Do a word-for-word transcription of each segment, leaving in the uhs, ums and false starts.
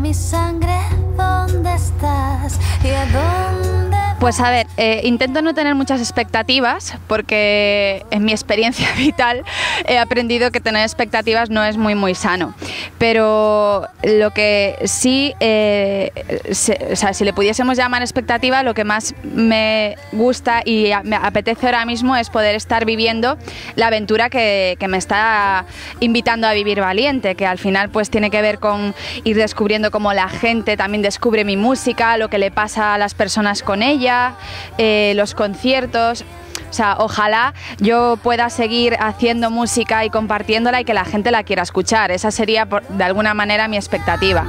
mi sangre, ¿dónde estás? ¿Y a dónde? Pues a ver, eh, intento no tener muchas expectativas porque en mi experiencia vital he aprendido que tener expectativas no es muy muy sano. Pero lo que sí, eh, se, o sea, si le pudiésemos llamar expectativa, lo que más me gusta y me apetece ahora mismo es poder estar viviendo la aventura que, que me está invitando a vivir Valiente, que al final pues tiene que ver con ir descubriendo cómo la gente también descubre mi música, lo que le pasa a las personas con ella, eh, los conciertos. O sea, ojalá yo pueda seguir haciendo música y compartiéndola y que la gente la quiera escuchar. Esa sería, por, de alguna manera, mi expectativa.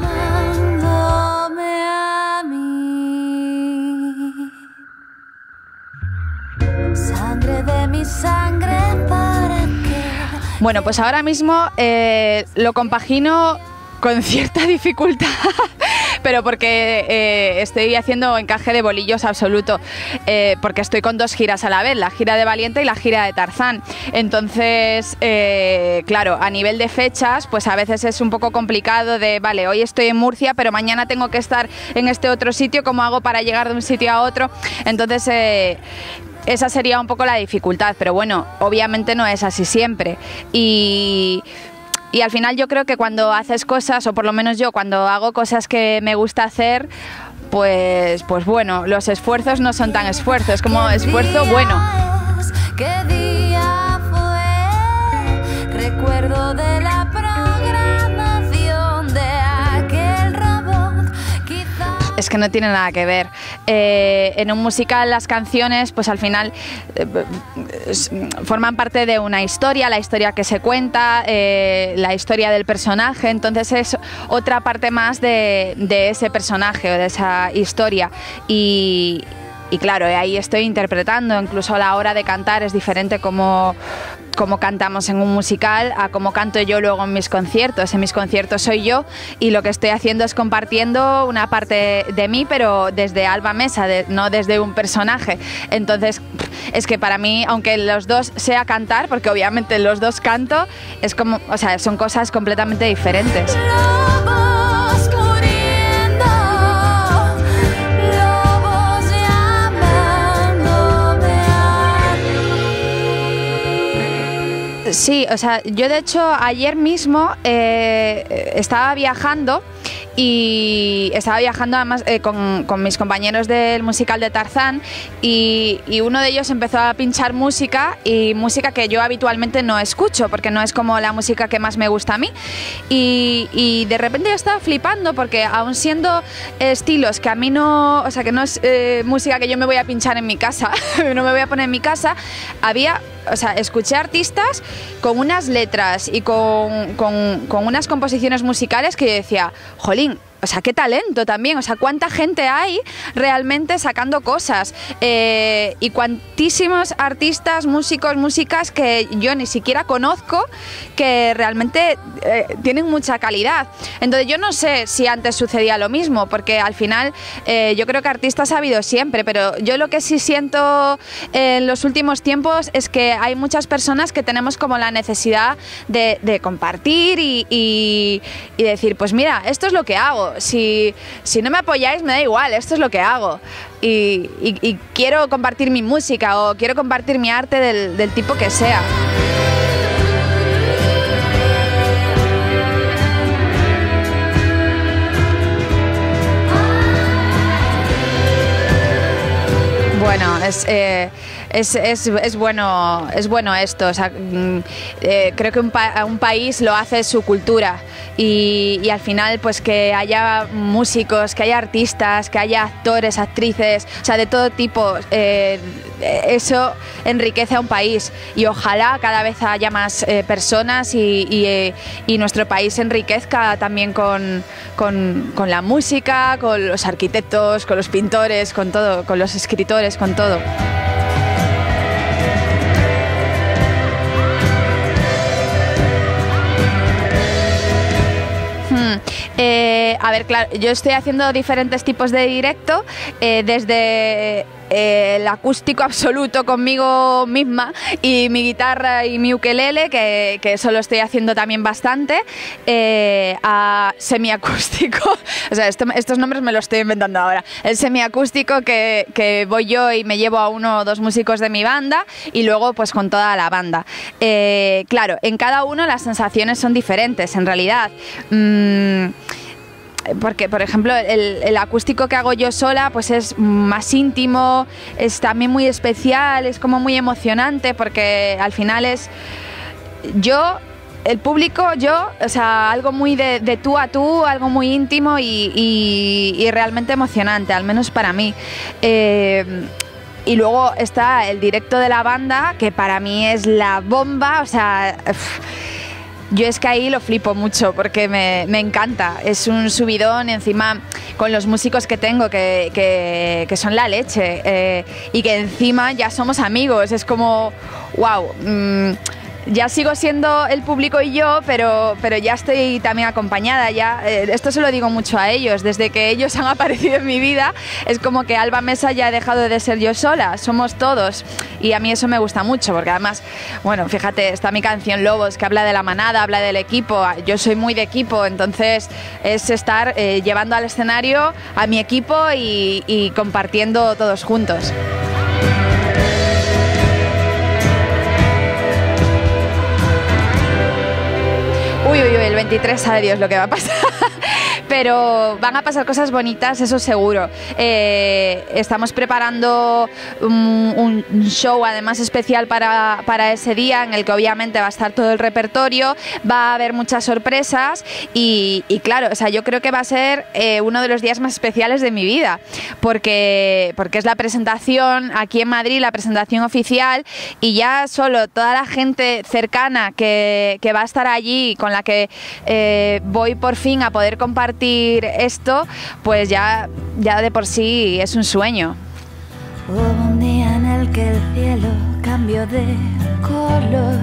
Sangre de mi sangre, ¿para qué? Bueno, pues ahora mismo eh, lo compagino con cierta dificultad, pero porque eh, estoy haciendo encaje de bolillos absoluto, eh, porque estoy con dos giras a la vez, la gira de Valiente y la gira de Tarzán. Entonces, eh, claro, a nivel de fechas, pues a veces es un poco complicado de, vale, hoy estoy en Murcia, pero mañana tengo que estar en este otro sitio, ¿cómo hago para llegar de un sitio a otro? Entonces, eh, esa sería un poco la dificultad, pero bueno, obviamente no es así siempre. Y... Y al final yo creo que cuando haces cosas, o por lo menos yo, cuando hago cosas que me gusta hacer, pues, pues bueno, los esfuerzos no son tan esfuerzos, como esfuerzo bueno. ¿Qué día fue? Recuerdo de la programación de aquel robot. Quizá... Es que no tiene nada que ver. Eh, en un musical las canciones, pues al final eh, forman parte de una historia, la historia que se cuenta, eh, la historia del personaje, entonces es otra parte más de, de ese personaje o de esa historia. Y, y claro, ahí estoy interpretando, incluso a la hora de cantar es diferente como... como cantamos en un musical a cómo canto yo luego en mis conciertos. En mis conciertos soy yo y lo que estoy haciendo es compartiendo una parte de mí, pero desde Alba Mesa, de, no desde un personaje. Entonces, es que para mí, aunque los dos sea cantar, porque obviamente los dos canto, es como, o sea, son cosas completamente diferentes. Sí, o sea, yo de hecho ayer mismo eh, estaba viajando y estaba viajando además eh, con, con mis compañeros del musical de Tarzán y, y uno de ellos empezó a pinchar música y música que yo habitualmente no escucho porque no es como la música que más me gusta a mí y, y de repente yo estaba flipando porque aun siendo estilos que a mí no, o sea que no es eh, música que yo me voy a pinchar en mi casa, no me voy a poner en mi casa, había... O sea, escuché artistas con unas letras y con, con, con unas composiciones musicales que yo decía, jolín, o sea, qué talento también, o sea, cuánta gente hay realmente sacando cosas eh, y cuantísimos artistas, músicos, músicas que yo ni siquiera conozco que realmente eh, tienen mucha calidad. Entonces yo no sé si antes sucedía lo mismo, porque al final eh, yo creo que artistas ha habido siempre, pero yo lo que sí siento en los últimos tiempos es que hay muchas personas que tenemos como la necesidad de, de compartir y, y, y decir, pues mira, esto es lo que hago. Si, si no me apoyáis me da igual, esto es lo que hago y, y, y quiero compartir mi música o quiero compartir mi arte del, del tipo que sea. Bueno, es, eh, es, es, es, bueno, es bueno esto, o sea, eh, creo que un, pa un país lo hace su cultura y, y al final pues que haya músicos, que haya artistas, que haya actores, actrices, o sea, de todo tipo, eh, eso enriquece a un país y ojalá cada vez haya más eh, personas y, y, eh, y nuestro país se enriquezca también con, con, con la música, con los arquitectos, con los pintores, con todo, con los escritores, con todo. Hmm. Eh, a ver, claro, yo estoy haciendo diferentes tipos de directo, eh, desde eh, el acústico absoluto conmigo misma y mi guitarra y mi ukelele, que, que eso lo estoy haciendo también bastante, eh, a semiacústico, o sea, esto, estos nombres me los estoy inventando ahora, el semiacústico que, que voy yo y me llevo a uno o dos músicos de mi banda y luego pues con toda la banda. Eh, claro, en cada uno las sensaciones son diferentes en realidad. Mm, porque, por ejemplo, el, el acústico que hago yo sola pues es más íntimo, es también muy especial, es como muy emocionante porque al final es yo, el público, yo, o sea, algo muy de, de tú a tú, algo muy íntimo y, y, y realmente emocionante, al menos para mí. Eh, y luego está el directo de la banda, que para mí es la bomba, o sea... Uff, yo es que ahí lo flipo mucho porque me, me encanta, es un subidón encima con los músicos que tengo que, que, que son la leche eh, y que encima ya somos amigos, es como wow, mmm, ya sigo siendo el público y yo, pero, pero ya estoy también acompañada, ya, eh, esto se lo digo mucho a ellos, desde que ellos han aparecido en mi vida es como que Alba Mesa ya ha dejado de ser yo sola, somos todos y a mí eso me gusta mucho porque además, bueno, fíjate, está mi canción Lobos que habla de la manada, habla del equipo, yo soy muy de equipo, entonces es estar eh, llevando al escenario a mi equipo y, y compartiendo todos juntos. Uy, uy, uy, el veintitrés sabe Dios lo que va a pasar. Pero van a pasar cosas bonitas, eso seguro. Eh, estamos preparando un, un show además especial para, para ese día en el que obviamente va a estar todo el repertorio, va a haber muchas sorpresas y, y claro, o sea, yo creo que va a ser eh, uno de los días más especiales de mi vida porque, porque es la presentación aquí en Madrid, la presentación oficial y ya solo toda la gente cercana que, que va a estar allí, con la que eh, voy por fin a poder compartir esto, pues ya, ya de por sí es un sueño. Hubo un día en el que el cielo cambió de color,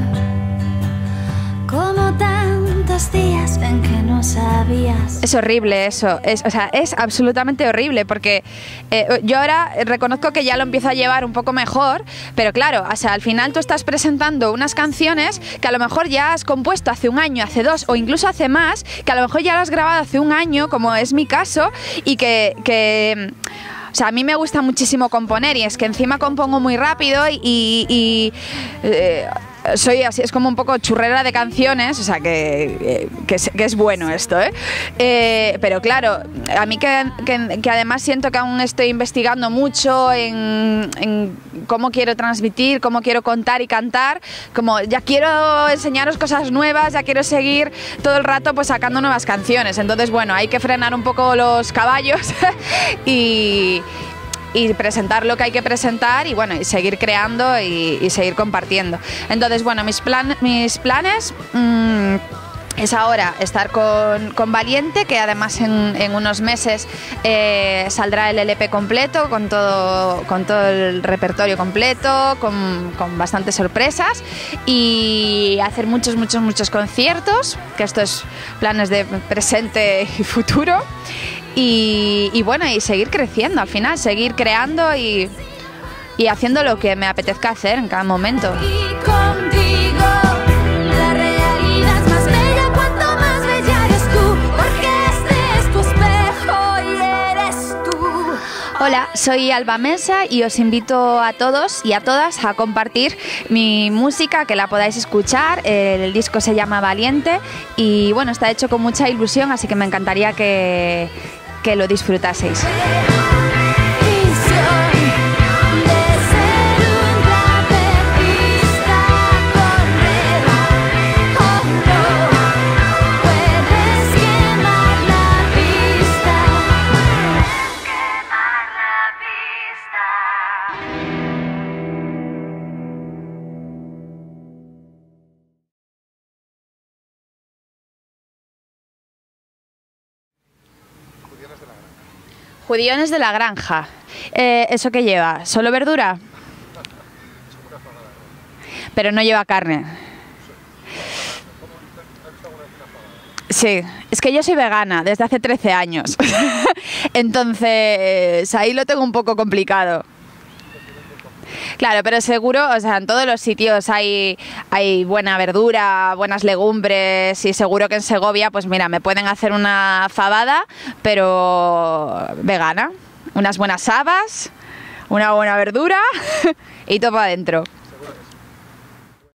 como tantos días en que no sabías. Es horrible eso, es, o sea, es absolutamente horrible porque eh, yo ahora reconozco que ya lo empiezo a llevar un poco mejor, pero claro, o sea, al final tú estás presentando unas canciones que a lo mejor ya has compuesto hace un año, hace dos o incluso hace más, que a lo mejor ya lo has grabado hace un año, como es mi caso, y que... que o sea, a mí me gusta muchísimo componer y es que encima compongo muy rápido y... y eh, soy así, es como un poco churrera de canciones, o sea que, que, es, que es bueno esto, ¿eh? Eh, pero claro, a mí que, que, que además siento que aún estoy investigando mucho en, en cómo quiero transmitir, cómo quiero contar y cantar, como ya quiero enseñaros cosas nuevas, ya quiero seguir todo el rato pues sacando nuevas canciones, entonces bueno, hay que frenar un poco los caballos y... y presentar lo que hay que presentar y bueno, y seguir creando y, y seguir compartiendo. Entonces, bueno, mis, plan, mis planes mmm, es ahora estar con, con Valiente, que además en, en unos meses eh, saldrá el L P completo, con todo, con todo el repertorio completo, con, con bastantes sorpresas y hacer muchos, muchos, muchos conciertos, que esto es planes de presente y futuro. Y, y bueno, y seguir creciendo al final, seguir creando y, y haciendo lo que me apetezca hacer en cada momento. Y contigo la realidad es más bella cuanto más bella eres tú, porque este es tu espejo y eres tú. Hola, soy Alba Mesa y os invito a todos y a todas a compartir mi música, que la podáis escuchar. El disco se llama Valiente y bueno, está hecho con mucha ilusión, así que me encantaría que... que lo disfrutaseis. Judiones de la granja. Eh, ¿Eso qué lleva? ¿Solo verdura? Pero no lleva carne. Sí, es que yo soy vegana desde hace trece años. Entonces, ahí lo tengo un poco complicado. Claro, pero seguro, o sea, en todos los sitios hay, hay buena verdura, buenas legumbres y seguro que en Segovia, pues mira, me pueden hacer una fabada, pero vegana. Unas buenas habas, una buena verdura y todo para adentro.